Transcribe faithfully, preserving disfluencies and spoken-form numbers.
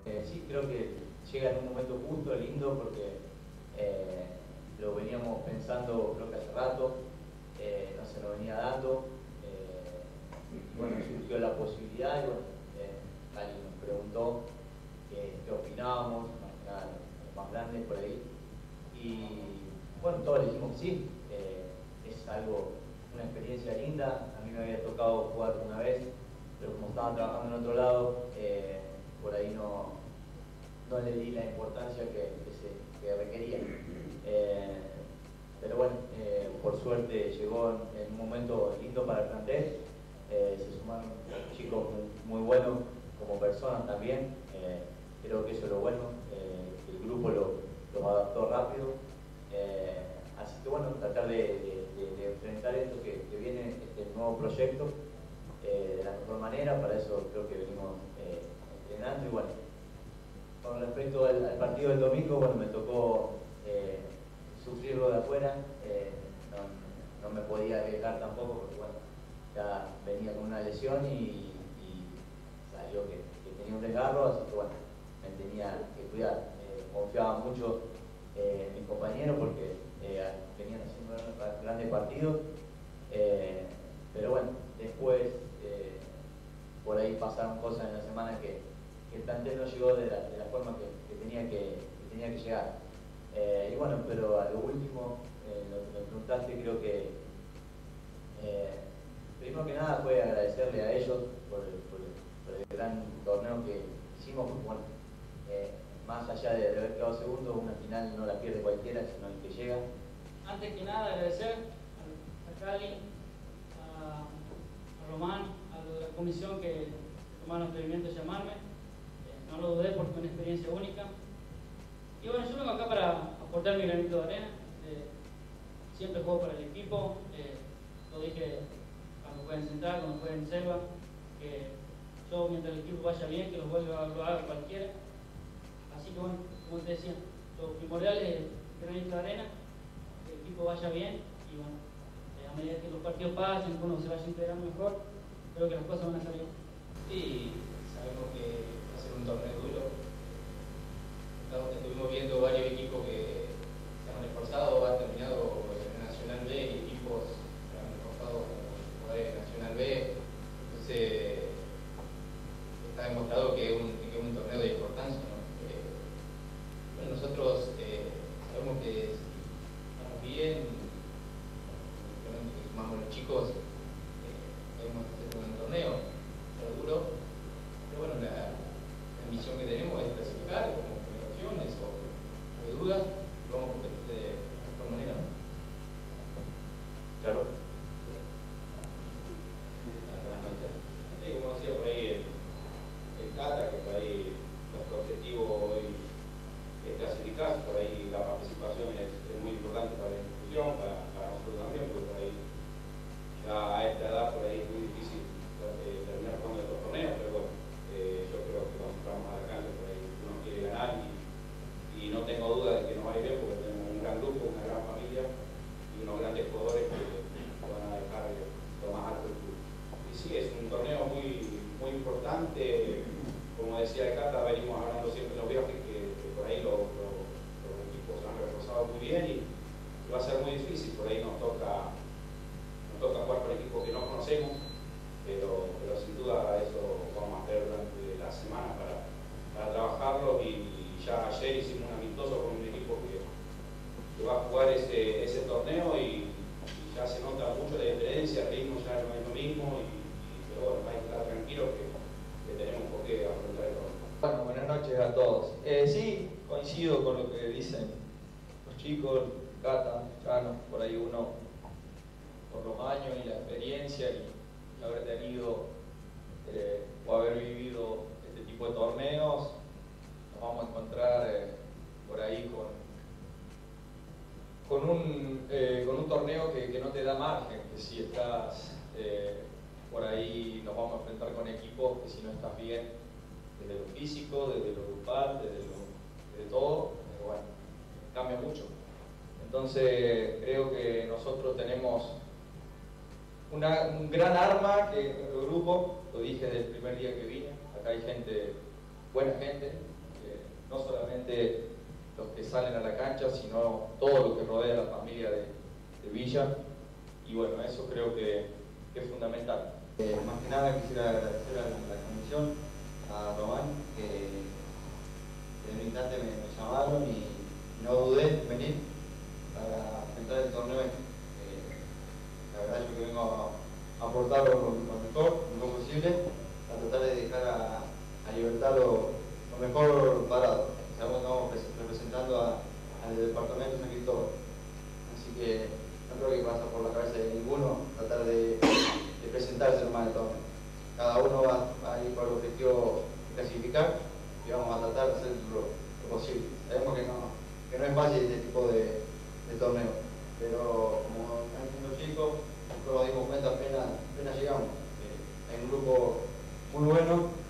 Eh, sí, creo que llega en un momento justo, lindo, porque eh, lo veníamos pensando creo que hace rato, eh, no se nos venía dando, eh, y bueno, surgió la posibilidad y bueno, eh, Cali nos preguntó qué, qué opinábamos, más que nada los más grandes por ahí, y bueno, todos le dijimos que sí, eh, es algo, una experiencia linda. A mí me había tocado jugar una vez, pero como estaba trabajando en otro lado, eh, por ahí no, no le di la importancia que, que, se, que requería. Eh, pero bueno, eh, por suerte llegó en, en un momento lindo para el plantel. Eh, se sumaron chicos muy, muy buenos como personas también. Eh, creo que eso es lo bueno, eh, que el grupo lo, lo adaptó rápido. Eh, así que bueno, tratar de, de, de, de enfrentar esto que, que viene, este nuevo proyecto, eh, de la mejor manera. Para eso creo que venimos eh, entrenando. Y bueno, con respecto al, al partido del domingo, bueno, me tocó eh, sufrirlo de afuera, eh, no, no me podía arriesgar tampoco porque bueno, ya venía con una lesión y, y salió que, que tenía un desgarro, así que bueno, me tenía que cuidar. Eh, confiaba mucho eh, en mis compañeros porque eh, venían haciendo grandes partidos, eh, pero bueno, después eh, por ahí pasaron cosas en la semana que, que el plantel no llegó de la, de la forma que, que, tenía que, que tenía que llegar. Eh, y bueno, pero a lo último, eh, lo que me preguntaste, creo que eh, primero que nada fue agradecerle a ellos por el, por el, por el gran torneo que hicimos. Bueno, eh, más allá de, de haber quedado segundo, una final no la pierde cualquiera, sino el que llega. Antes que nada, agradecer a Cali, a, a Román, a la comisión que tomaron el atrevimiento de llamarme. Eh, no lo dudé porque fue una experiencia única. Y bueno, yo vengo acá para aportar mi granito de arena. Eh, siempre juego para el equipo. Eh, lo dije cuando jueguen Central, cuando jueguen Selva, que yo mientras el equipo vaya bien, que los goles lo haga cualquiera. Así que bueno, como te decía, lo primordial es el granito de arena, que el equipo vaya bien y bueno, eh, a medida que los partidos pasen, uno se vaya integrando mejor, creo que las cosas van a salir. Sí, sabemos que va a ser un torneo duro. Estuvimos viendo varios equipos que se han esforzado, han terminado en Nacional B y equipos que han esforzado en Nacional B. Entonces, está demostrado que es un, que es un torneo de importancia, ¿no? Eh, bueno, nosotros eh, sabemos que si estamos bien, que sumamos los chicos, eh, debemos hacer un buen torneo, pero duro. Pero bueno, la, la misión que tenemos es clasificar, como opciones o de dudas, lo vamos a competir de esta manera, ¿no? Claro. Sí, como decía por ahí el, el Cata, que por ahí nuestro objetivo hoy es clasificar, por ahí la participación es, es muy importante para la institución, para, para nosotros también, porque por ahí ya a esta edad por ahí es muy difícil eh, terminar jugando estos torneos, pero bueno, eh, yo creo que cuando entramos a la cancha por ahí uno quiere ganar y, y no tengo duda de que nos va a ir bien porque tenemos un gran grupo, una gran familia y unos grandes jugadores que van a dejar lo más alto del club. Y sí, es un torneo muy, muy importante, como decía el Cata, venimos hablando siempre en los viajes que, que por ahí los, los, los equipos se han reforzado muy bien y va a ser muy difícil, por ahí nos toca, nos toca jugar por equipos que no conocemos, pero, pero sin duda eso vamos a hacer durante la semana para, para trabajarlo y ya ayer hicimos un amistoso con un equipo que, que va a jugar ese, ese torneo y, y ya se nota mucho la diferencia, el ritmo ya no es lo mismo y, y pero bueno, hay que estar tranquilos que, que tenemos por qué afrontar el torneo. Bueno, buenas noches a todos. Eh, sí, coincido con lo que dicen los chicos, Cata, Chano, por ahí uno por los años y la experiencia y, y haber tenido eh, o haber vivido este tipo de torneos, nos vamos a encontrar eh, por ahí con, con, un, eh, con un torneo que, que no te da margen, que si estás eh, por ahí nos vamos a enfrentar con equipos que si no estás bien, desde lo físico, desde lo grupal, desde, lo, desde todo, pero bueno, cambia mucho. Entonces creo que nosotros tenemos una, un gran arma que es nuestro grupo, lo dije desde el primer día que vine, acá hay gente buena gente, eh, no solamente los que salen a la cancha, sino todo lo que rodea a la familia de, de Villa, y bueno, eso creo que, que es fundamental. Eh, más que nada quisiera agradecer a la comisión, a Román, que en un instante me, me llamaron y no dudé en venir para enfrentar el torneo. Eh, la verdad yo que vengo a, a aportar lo, lo mejor, lo mejor posible, a tratar de dejar a, a Libertad lo, lo mejor parado. Sabemos que estamos representando a, al departamento de San Cristóbal, así que no creo que pasa por la cabeza de ninguno tratar de, de presentarse nomás en el torneo. Cada uno va, va a ir por el objetivo de clasificar y vamos a tratar de hacer lo, lo posible. Sabemos que no, que no es fácil este tipo de, de torneo, pero como están diciendo chicos, nosotros nos dimos cuenta apenas, apenas llegamos. Eh, hay un grupo muy bueno,